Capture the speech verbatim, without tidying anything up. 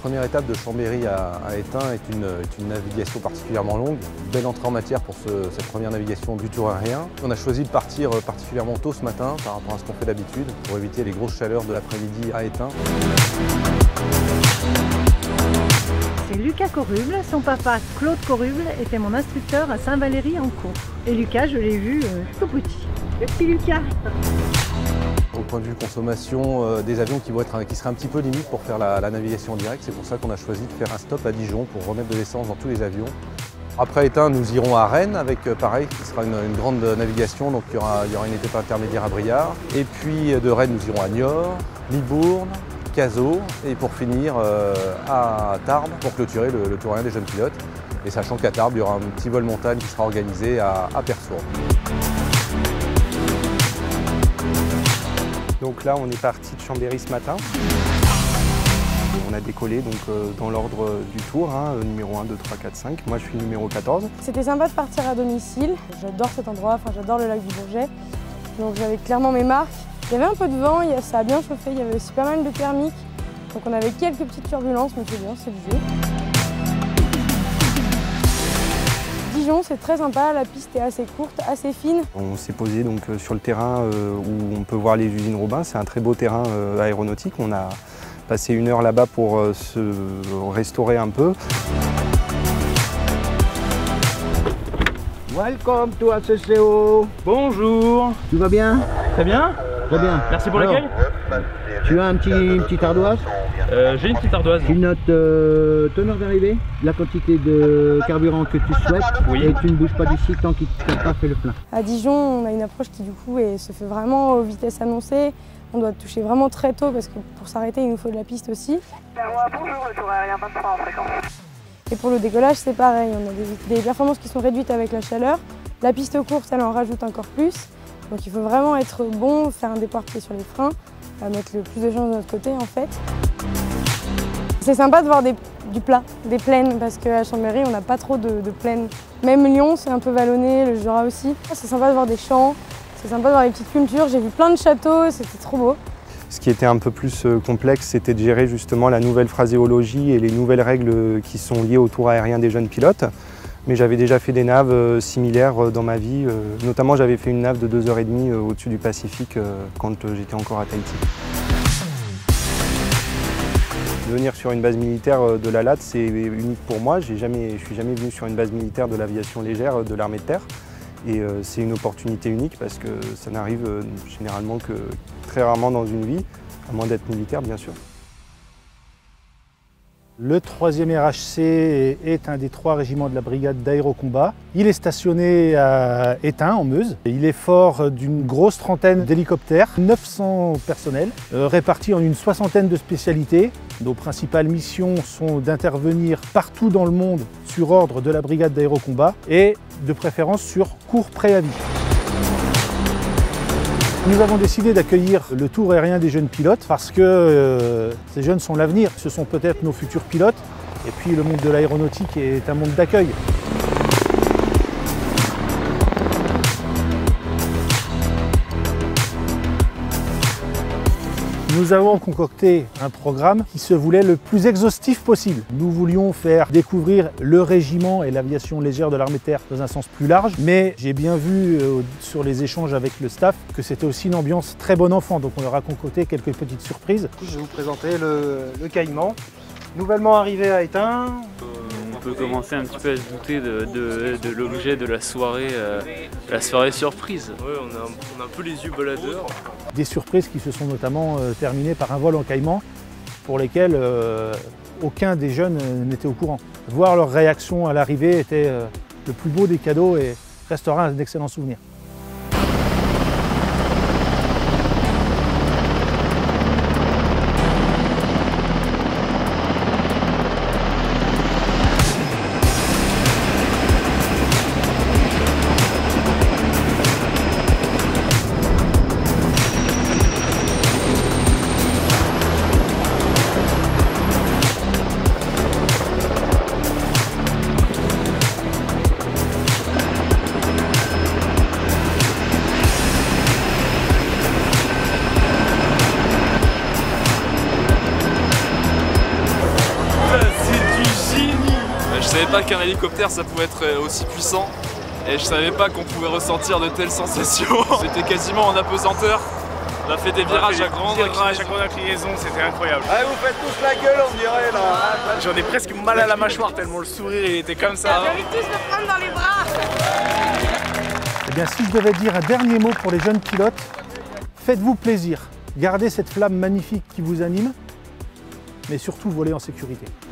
première étape de Chambéry à, à Étain est une, est une navigation particulièrement longue. Belle entrée en matière pour ce, cette première navigation du tour aérien. On a choisi de partir particulièrement tôt ce matin par rapport à ce qu'on fait d'habitude pour éviter les grosses chaleurs de l'après-midi à Étain. C'est Lucas Coruble, son papa Claude Coruble était mon instructeur à Saint-Valery-en-Cour. Et Lucas, je l'ai vu euh, tout petit. Le petit Lucas. Au point de vue consommation, euh, des avions qui, vont être, qui seraient un petit peu limite pour faire la, la navigation en direct. C'est pour ça qu'on a choisi de faire un stop à Dijon pour remettre de l'essence dans tous les avions. Après Étain, nous irons à Rennes avec, euh, pareil, qui sera une, une grande navigation. Donc il y aura, il y aura une étape intermédiaire à Briare. Et puis de Rennes, nous irons à Niort, Libourne, Cazaux et pour finir euh, à Tarbes pour clôturer le, le tour aérien des jeunes pilotes. Et sachant qu'à Tarbes, il y aura un petit vol montagne qui sera organisé à, à Persour. Donc là, on est parti de Chambéry ce matin. On a décollé donc, euh, dans l'ordre du tour, hein, numéro un, deux, trois, quatre, cinq. Moi, je suis numéro quatorze. C'était sympa de partir à domicile. J'adore cet endroit, enfin, j'adore le lac du Bourget. Donc j'avais clairement mes marques. Il y avait un peu de vent, ça a bien chauffé, il y avait aussi pas mal de thermique. Donc on avait quelques petites turbulences, mais c'est bien, c'est le jeu. Dijon, c'est très sympa, la piste est assez courte, assez fine. On s'est posé donc sur le terrain euh, où on peut voir les usines Robin. C'est un très beau terrain euh, aéronautique. On a passé une heure là-bas pour euh, se restaurer un peu. Welcome to A C C O. Bonjour. Tout va bien? Très bien. Très bien. Merci pour l'accueil. Tu as un petit, une petite ardoise? euh, J'ai une petite ardoise. Tu notes euh, ton heure d'arrivée, la quantité de carburant que tu souhaites, oui. Et tu ne bouges pas d'ici tant qu'il ne t'a pas fait le plein. À Dijon, on a une approche qui du coup est, se fait vraiment aux vitesses annoncées. On doit toucher vraiment très tôt parce que pour s'arrêter, il nous faut de la piste aussi. Bonjour, le tour aérien vingt-trois en fréquence. Et pour le décollage, c'est pareil. On a des, des performances qui sont réduites avec la chaleur. La piste courte, elle en rajoute encore plus. Donc il faut vraiment être bon, faire un départ pied sur les freins, mettre le plus de chance de notre côté en fait. C'est sympa de voir des, du plat, des plaines, parce qu'à Chambéry, on n'a pas trop de, de plaines. Même Lyon, c'est un peu vallonné, le Jura aussi. C'est sympa de voir des champs, c'est sympa de voir les petites cultures. J'ai vu plein de châteaux, c'était trop beau. Ce qui était un peu plus complexe, c'était de gérer justement la nouvelle phraséologie et les nouvelles règles qui sont liées au tour aérien des jeunes pilotes. Mais j'avais déjà fait des naves euh, similaires euh, dans ma vie. Euh, notamment, j'avais fait une nave de deux heures trente euh, au-dessus du Pacifique euh, quand euh, j'étais encore à Tahiti. Venir sur une base militaire euh, de la L A T, c'est unique pour moi. J'ai jamais, je ne suis jamais venu sur une base militaire de l'aviation légère euh, de l'armée de terre. Et euh, c'est une opportunité unique parce que ça n'arrive euh, généralement que très rarement dans une vie, à moins d'être militaire, bien sûr. Le troisième R H C est un des trois régiments de la brigade d'aérocombat. Il est stationné à Étain, en Meuse. Il est fort d'une grosse trentaine d'hélicoptères, neuf cents personnels, euh, répartis en une soixantaine de spécialités. Nos principales missions sont d'intervenir partout dans le monde sur ordre de la brigade d'aérocombat et de préférence sur court préavis. Nous avons décidé d'accueillir le tour aérien des jeunes pilotes parce que euh, ces jeunes sont l'avenir. Ce sont peut-être nos futurs pilotes. Et puis le monde de l'aéronautique est un monde d'accueil. Nous avons concocté un programme qui se voulait le plus exhaustif possible. Nous voulions faire découvrir le régiment et l'aviation légère de l'armée de terre dans un sens plus large, mais j'ai bien vu euh, sur les échanges avec le staff que c'était aussi une ambiance très bon enfant, donc on leur a concocté quelques petites surprises. Je vais vous présenter le, le Caïman, nouvellement arrivé à Étain. On peut commencer un petit peu à se douter de, de, de l'objet de la soirée, euh, la soirée surprise. Ouais, on a, on a un peu les yeux baladeurs. Des surprises qui se sont notamment euh, terminées par un vol en Caïman pour lesquels euh, aucun des jeunes euh, n'était au courant. Voir leur réaction à l'arrivée était euh, le plus beau des cadeaux et restera un excellent souvenir. savais pas qu'un hélicoptère ça pouvait être aussi puissant et je savais pas qu'on pouvait ressentir de telles sensations. C'était quasiment en apesanteur. On a fait des virages à grande inclinaison, c'était incroyable. Ah, vous faites tous la gueule, on dirait là. J'en ai presque mal à la mâchoire tellement le sourire il était comme ça. J'ai envie de tous me prendre dans les bras. Eh bien, si je devais dire un dernier mot pour les jeunes pilotes, faites-vous plaisir. Gardez cette flamme magnifique qui vous anime, mais surtout volez en sécurité.